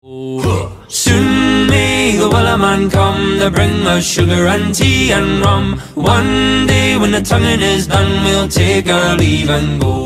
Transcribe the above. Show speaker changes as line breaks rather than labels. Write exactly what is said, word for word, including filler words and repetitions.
Soon may the wellerman come to bring us sugar and tea and rum. One day when the tonguing is done, we'll take our leave and go.